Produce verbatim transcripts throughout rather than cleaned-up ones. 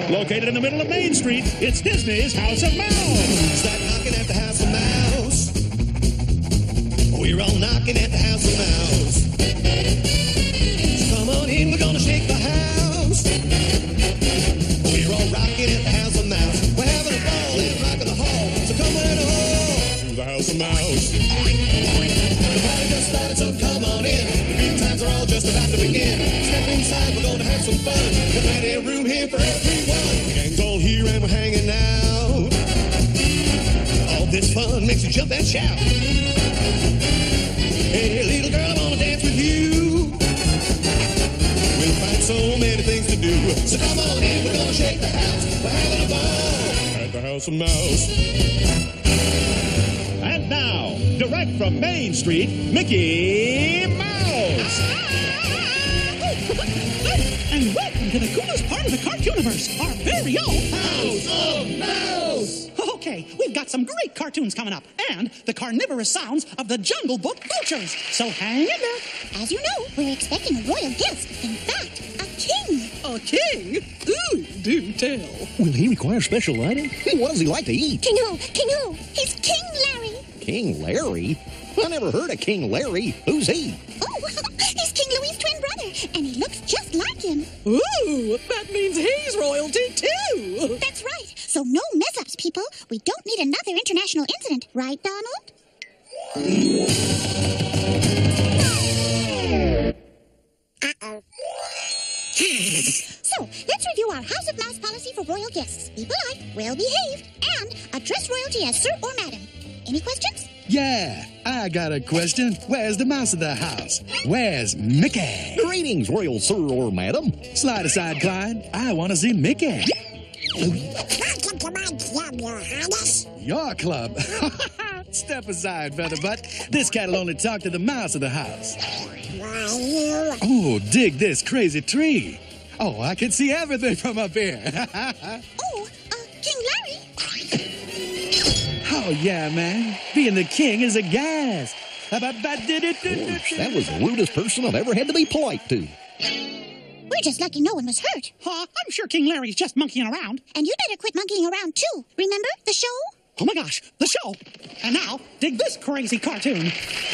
Located in the middle of Main Street, it's Disney's House of Mouse. Start knocking at the House of Mouse. We're all knocking at the House of Mouse. So come on in, we're gonna shake the house. We're all rocking at the House of Mouse. We're having a ball in rock in the hall. So come on in To the House of Mouse. The party just started, so come on in. The good times are all just about to begin. Step inside, we're gonna have some fun. There's plenty of room here for everyone. The gang's all here and we're hanging out. All this fun makes you jump and shout. Hey, little girl, I wanna dance with you. We'll find so many things to do. So come on in, we're gonna shake the house. We're having a ball At the House of Mouse. And now, direct from Main Street, Mickey Mouse. And welcome to the coolest part of the Cartooniverse, our very own House of Mouse. Okay, we've got some great cartoons coming up, and the carnivorous sounds of the Jungle Book Butchers. So hang in there. As you know, we're expecting a royal guest. In fact, a king. A king? Ooh, do tell. Will he require special lighting? What does he like to eat? King Ho, King Ho, he's King Larry. King Larry? I never heard of King Larry. Who's he? Oh, he's King Louis's twin brother, and he looks just like him. Ooh, that means he's royalty too. That's right. So no mess-ups, people. We don't need another international incident, right, Donald? Uh-oh. So, let's review our House of Mouse policy for royal guests. Be polite, well-behaved, and address royalty as sir or madam. Any questions? Yeah, I got a question. Where's the mouse of the house? Where's Mickey? Greetings, royal sir or madam. Slide aside, Clyde. I want to see Mickey. Welcome to my club, your highness. Your club? Step aside, Featherbutt. This cat'll only talk to the mouse of the house. Why, you... Oh, dig this crazy tree. Oh, I can see everything from up here. Oh, uh, King Larry? Oh, yeah, man. Being the king is a gas. Gosh, that was the rudest person I've ever had to be polite to. We're just lucky no one was hurt. Huh, I'm sure King Larry's just monkeying around. And you better quit monkeying around, too. Remember the show? Oh my gosh, the show. And now, dig this crazy cartoon.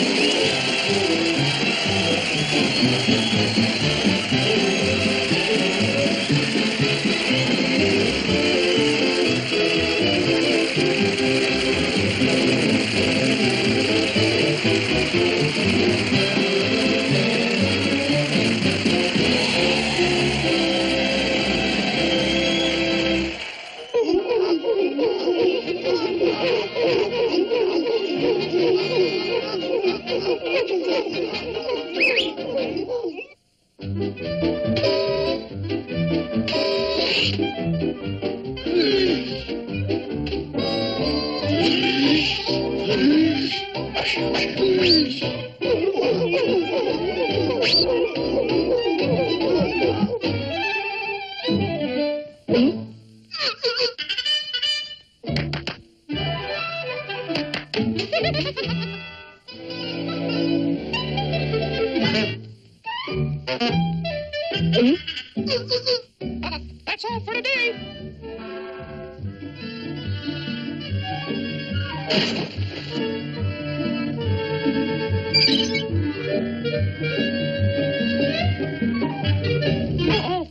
That's all for today. Uh-oh.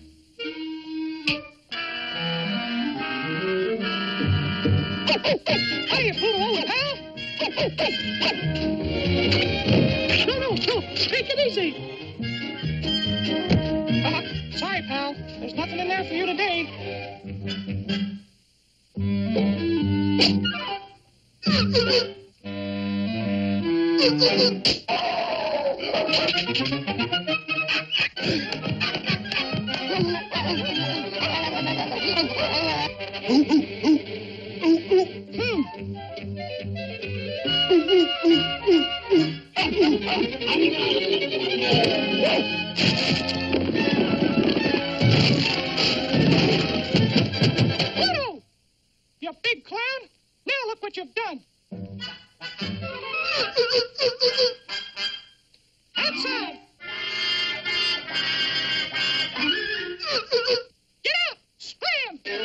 How do you pull over, pal? No, no, no. Take it easy. Uh, sorry, pal. There's nothing in there for you today. Pluto! You big clown! Now look what you've done. Outside! Get out! Scram!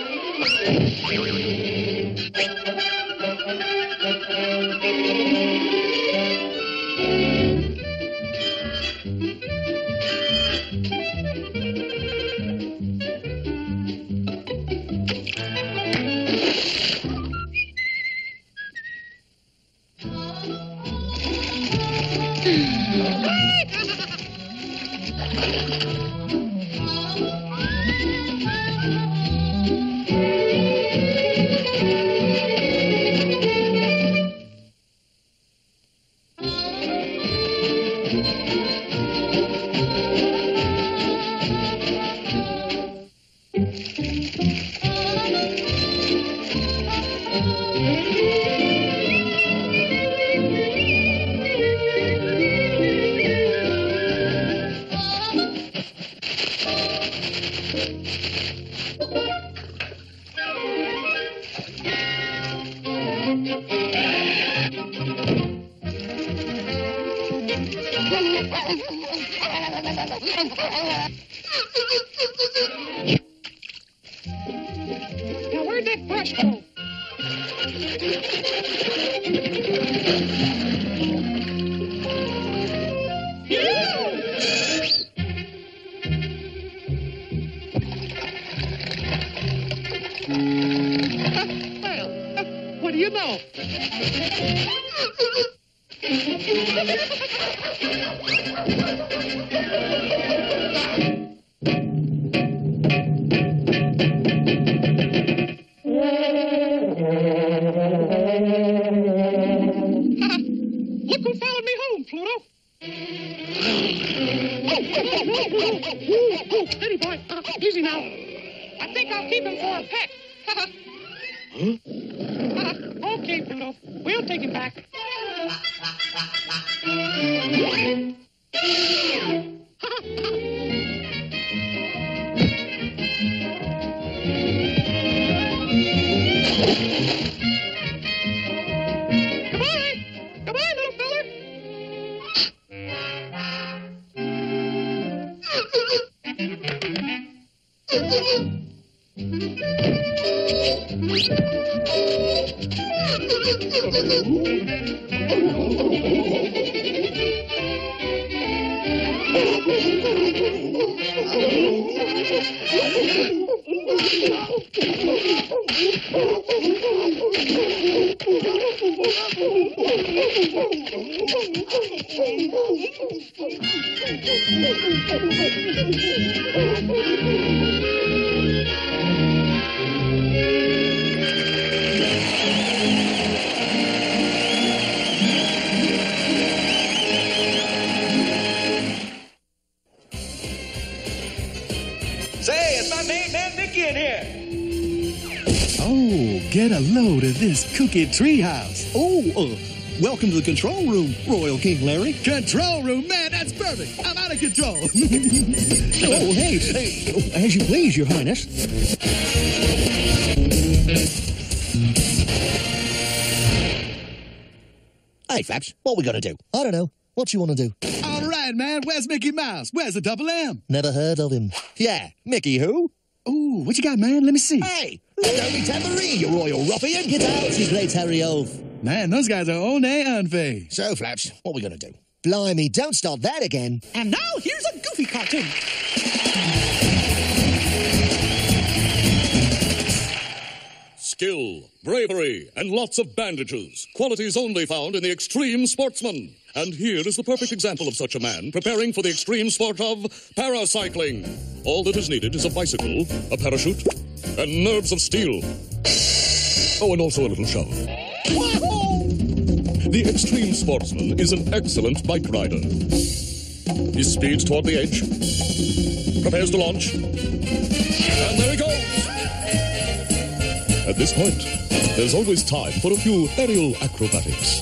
Now, where'd that brush go? Well, what do you know? Look who followed me home, Pluto. Oh, oh, oh, oh, oh, oh, steady, boy. Uh, easy now. I think I'll keep him for a pet. Huh? Okay, Pluto. We'll take him back. Goodbye. Goodbye, little feller. Say, it's my main man Mickey in here. Oh, get a load of this Cookie Treehouse. Oh, uh, welcome to the control room, Royal King Larry. Control room, man, that's perfect. I'm out of control. Oh, hey, hey, as you please, Your Highness. Hey, Flaps, what we gonna do? I don't know. What you want to do? All right, man, where's Mickey Mouse? Where's the double M? Never heard of him. Yeah, Mickey who? Ooh, what you got, man? Let me see. Hey, let me tambourine, you royal ruffian. Get out, you great Harry Oaf. Man, those guys are on a unfazed. So, Flaps, what we gonna do? Blimey, don't start that again. And now here's a Goofy cartoon. Skill, bravery, and lots of bandages. Qualities only found in the Extreme Sportsman. And here is the perfect example of such a man preparing for the extreme sport of paracycling. All that is needed is a bicycle, a parachute, and nerves of steel. Oh, and also a little shove. The Extreme Sportsman is an excellent bike rider. He speeds toward the edge, prepares to launch, and there he goes. At this point, there's always time for a few aerial acrobatics.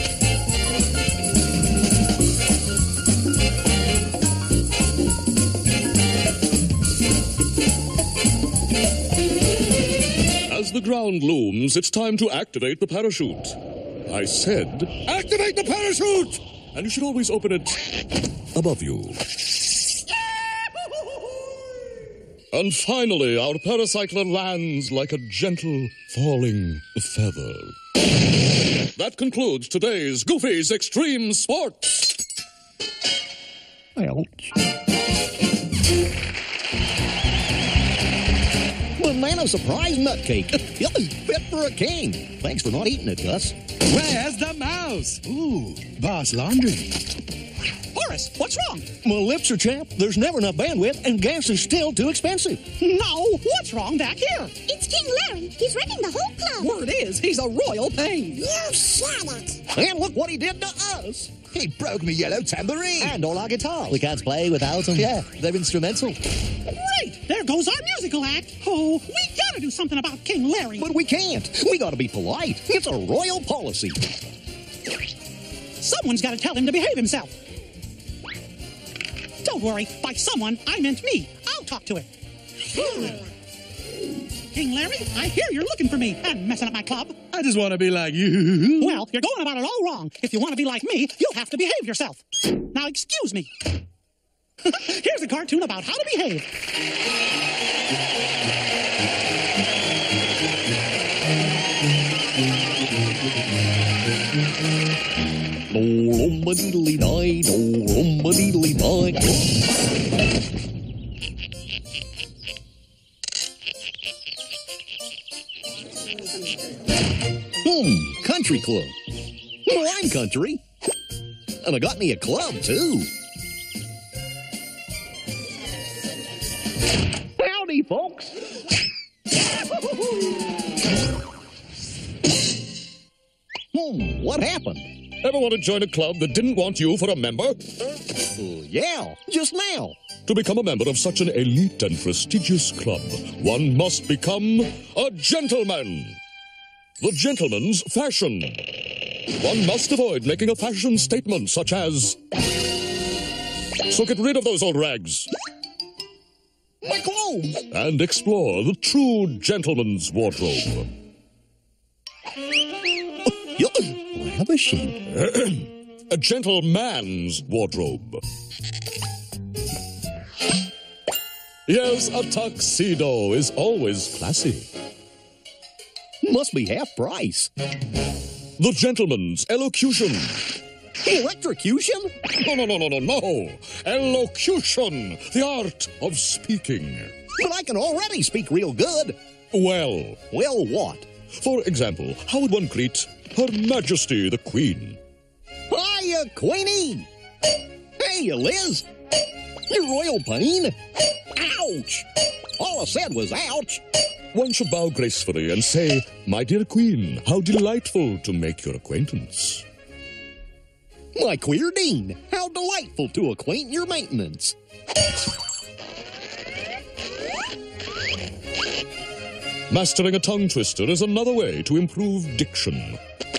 As the ground looms, it's time to activate the parachute. I said, activate the parachute! And you should always open it above you. And finally, our paracycler lands like a gentle falling feather. That concludes today's Goofy's Extreme Sports. Ouch. Banana surprise nutcake. Fit for a king. Thanks for not eating it, Gus. Where's the mouse? Ooh, Boss Laundry. Horace, what's wrong? My lips are chapped. There's never enough bandwidth, and gas is still too expensive. No, what's wrong back here? It's King Larry. He's wrecking the whole club. Word is, he's a royal pain. You said it. And look what he did to us. He broke me yellow tambourine. And all our guitars. We can't play without them. Yeah, they're instrumental. Great! There goes our musical act. Oh, we gotta do something about King Larry. But we can't. We gotta be polite. It's a royal policy. Someone's gotta tell him to behave himself. Don't worry. By someone, I meant me. I'll talk to him. King Larry, I hear you're looking for me and messing up my club. I just want to be like you. Well, you're going about it all wrong. If you want to be like me, you'll have to behave yourself. Now, excuse me. Here's a cartoon about how to behave. Hmm, country club. Well, I'm country. And I got me a club, too. Howdy, folks. Hmm, what happened? Ever want to join a club that didn't want you for a member? Uh, yeah, just now. To become a member of such an elite and prestigious club, one must become a gentleman. The gentleman's fashion. One must avoid making a fashion statement such as, so get rid of those old rags. My clothes. And explore the true gentleman's wardrobe. Ravishing. A gentleman's wardrobe. Yes, a tuxedo is always classy. Must be half price. The gentleman's elocution. Electrocution? No, no, no, no, no, no. Elocution, the art of speaking. But I can already speak real good. Well, Well, what? for example, how would one greet Her Majesty the Queen? Hiya, Queenie! Hey, Liz! Your royal pain! Ouch! All I said was ouch! One should bow gracefully and say, My dear Queen, how delightful to make your acquaintance. My queer Dean, how delightful to acquaint your maintenance. Mastering a tongue twister is another way to improve diction.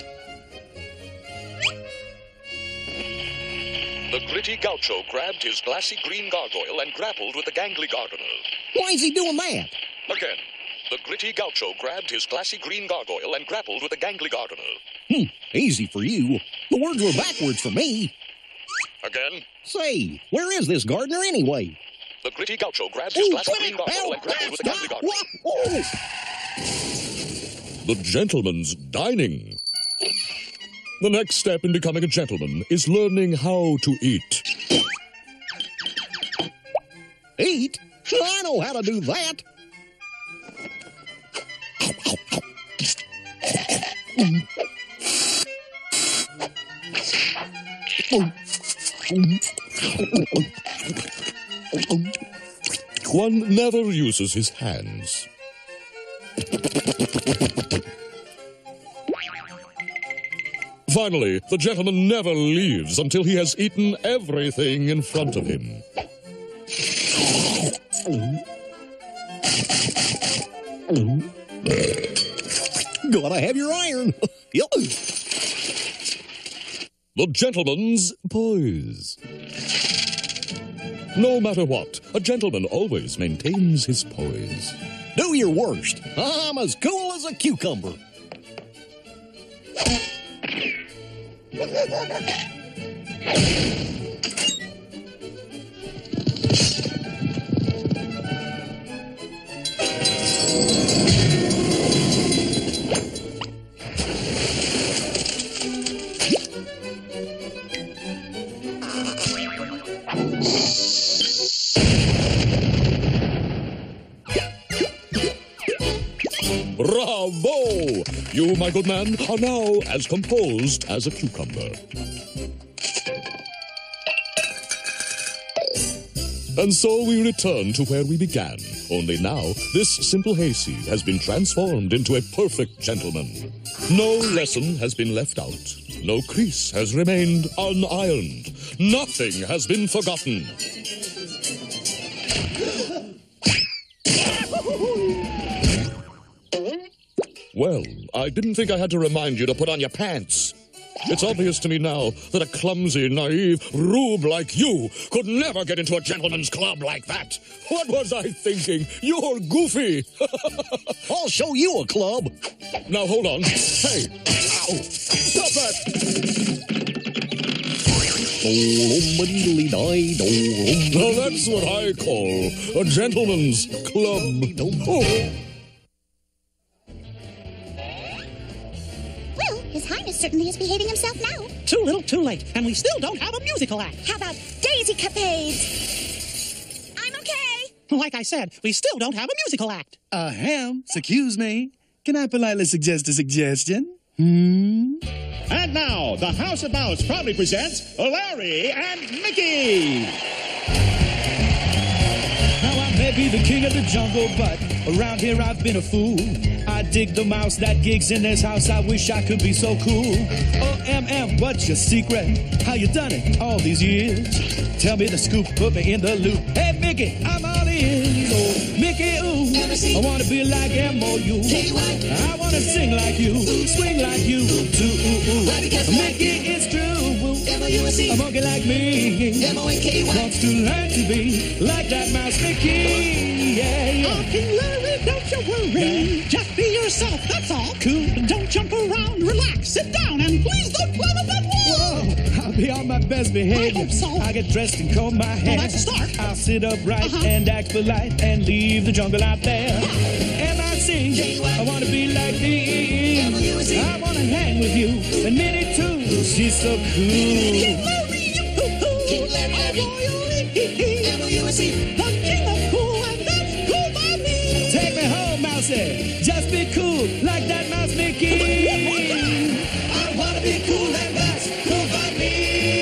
The gritty gaucho grabbed his glassy green gargoyle and grappled with the gangly gardener. Why's he doing that? Again, the gritty gaucho grabbed his glassy green gargoyle and grappled with the gangly gardener. Hmm, easy for you. The words were backwards for me. Again, Say, where is this gardener anyway? the gritty gaucho grabbed his Ooh, glassy quit green it! gargoyle Help! and grappled with the gangly Stop! gardener. What? Oh. The gentleman's dining. The next step in becoming a gentleman is learning how to eat. Eat? I know how to do that. One never uses his hands. Finally, the gentleman never leaves until he has eaten everything in front of him. Gotta have your iron. Yep. The gentleman's poise. No matter what, a gentleman always maintains his poise. Do your worst. I'm as cool as a cucumber. Bravo! You, my good man, are now as composed as a cucumber. And so we return to where we began. Only now, this simple hayseed has been transformed into a perfect gentleman. No lesson has been left out. No crease has remained unironed. Nothing has been forgotten. Well, I didn't think I had to remind you to put on your pants. It's obvious to me now that a clumsy, naive rube like you could never get into a gentleman's club like that. What was I thinking? You're goofy. I'll show you a club. Now, hold on. Hey, ow, stop that. Now, that's what I call a gentleman's club. Oh. His Highness certainly is behaving himself now. Too little, too late, and we still don't have a musical act. How about Daisy Capades? I'm okay. Like I said, we still don't have a musical act. Uh, Ham, excuse me. Can I politely suggest a suggestion? Hmm? And now, the House of Mouse proudly presents Larry and Mickey. Now I may be the king of the jungle, but around here I've been a fool. I dig the mouse that gigs in this house. I wish I could be so cool. Oh, M M, what's your secret? How you done it all these years? Tell me the scoop, put me in the loop. Hey, Mickey, I'm all in. Oh, Mickey, ooh, I want to be like M O U. I want to sing like you, swing like you, too. Ooh, ooh. Mickey, it's true. A monkey like me wants to learn to be like that mouse, Mickey. Yeah, yeah. Oh, King Larry, don't you worry. Just be yourself, that's all. Cool. Don't jump around. Relax. Sit down, and please don't climb up that wall. Whoa, I'll be on my best behavior. I hope so. I get dressed and comb my hair. Well, that's a start. I'll sit upright Uh-huh. and act polite and leave the jungle out there. And I sing, I want to be like me. I want to hang with you and Minnie too. She's so cool. King Larry, hoo-hoo. King Larry, M O U S E. The king of cool, and that's cool by me. Take me home, Mousy. Just be cool like that mouse, Mickey. I want to be cool and that's cool by me.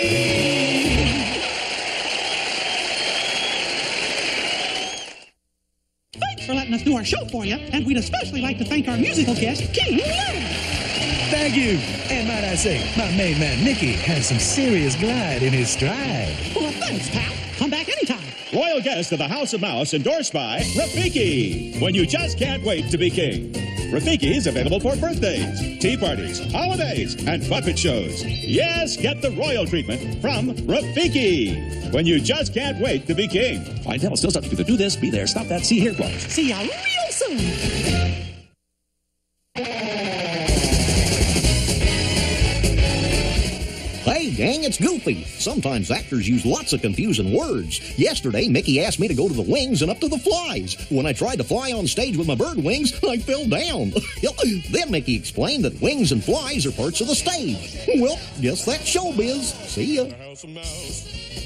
Thanks for letting us do our show for you, and we'd especially like to thank our musical guest, King Larry. Thank you. And might I say, my main man, Mickey, has some serious glide in his stride. Well, thanks, pal. Come back anytime. Royal guest of the House of Mouse, endorsed by Rafiki. When you just can't wait to be king. Rafiki is available for birthdays, tea parties, holidays, and puppet shows. Yes, get the royal treatment from Rafiki. When you just can't wait to be king. Find out still subject to do this, be there, stop that, see here clause. See ya real soon. Hey, gang, it's Goofy. Sometimes actors use lots of confusing words. Yesterday, Mickey asked me to go to the wings and up to the flies. When I tried to fly on stage with my bird wings, I fell down. Then Mickey explained that wings and flies are parts of the stage. Well, guess that's showbiz. See ya. House of Mouse.